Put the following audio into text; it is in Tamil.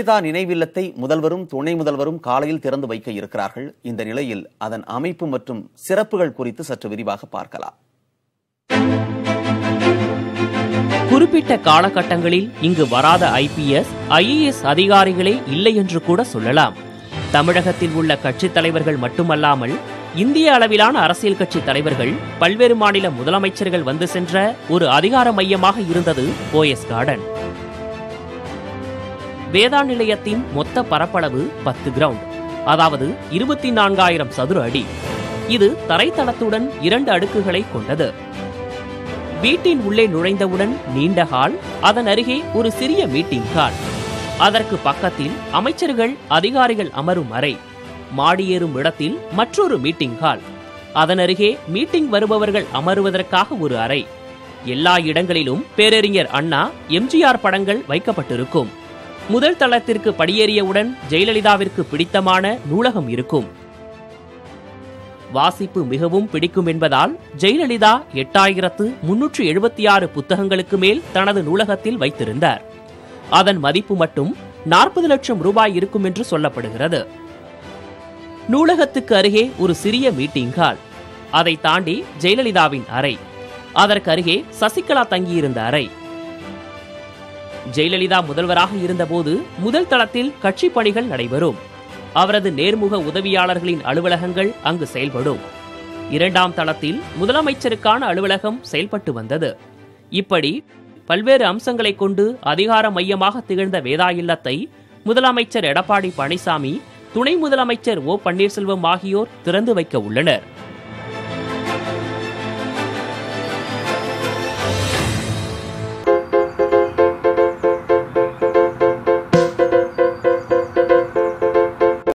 ஜெயலலிதா நினைவில்லத்தை முதல்வரும் துணை முதல்வரும் காலையில் திறந்து வைக்க இருக்கிறார்கள். இந்த நிலையில் அதன் அமைப்பு மற்றும் சிறப்புகள் குறித்து சற்று விரிவாக பார்க்கலாம். குறிப்பிட்ட காலகட்டங்களில் இங்கு வராத IPS, IAS அதிகாரிகளே இல்லை என்று கூட சொல்லலாம். தமிழகத்தில் உள்ள கட்சித் தலைவர்கள் மட்டுமல்லாமல் இந்திய அளவிலான அரசியல் கட்சி தலைவர்கள், பல்வேறு மாநில முதலமைச்சர்கள் வந்து சென்ற ஒரு அதிகார மையமாக இருந்தது OS கார்டன். வேதா நிலையத்தின் மொத்த பரப்பளவு 10 கிரவுண்ட், அதாவது 24,000 சதுர அடி. இது தரைத்தளத்துடன் 2 அடுக்குகளை கொண்டது. வீட்டின் உள்ளே நுழைந்தவுடன் நீண்ட ஹால், அதன் அருகே ஒரு சிறிய மீட்டிங் ஹால், அதற்கு பக்கத்தில் அமைச்சர்கள் அதிகாரிகள் அமரும் அறை, மாடியேறும் இடத்தில் மற்றொரு மீட்டிங் ஹால், அதன் அருகே மீட்டிங் வருபவர்கள் அமருவதற்காக ஒரு அறை. எல்லா இடங்களிலும் பேரறிஞர் அண்ணா, MGR படங்கள் வைக்கப்பட்டிருக்கும். முதல் தளத்திற்கு படியேறியவுடன் ஜெயலலிதாவிற்கு பிடித்தமான நூலகம் இருக்கும். வாசிப்பு மிகவும் பிடிக்கும் என்பதால் ஜெயலலிதா 8,376 புத்தகங்களுக்கு மேல் தனது நூலகத்தில் வைத்திருந்தார். அதன் மதிப்பு மட்டும் 40 லட்சம் ரூபாய் இருக்கும் என்று சொல்லப்படுகிறது. நூலகத்துக்கு அருகே ஒரு சிறிய மீட்டிங் ஹால், அதை தாண்டி ஜெயலலிதாவின் அறை, அதற்கு அருகே சசிகலா தங்கியிருந்த அறை. ஜெயலலிதா முதல்வராக இருந்தபோது முதல் தளத்தில் கட்சி பணிகள் நடைபெறும். அவரது நேர்முக உதவியாளர்களின் அலுவலகங்கள் அங்கு செயல்படும். 2ஆம் தளத்தில் முதலமைச்சருக்கான அலுவலகம் செயல்பட்டு வந்தது. இப்படி பல்வேறு அம்சங்களை கொண்டு அதிகார மையமாக திகழ்ந்த வேதா இல்லத்தை முதலமைச்சர் எடப்பாடி பழனிசாமி, துணை முதலமைச்சர் O. பன்னீர்செல்வம் ஆகியோர் திறந்து வைக்க உள்ளனர்.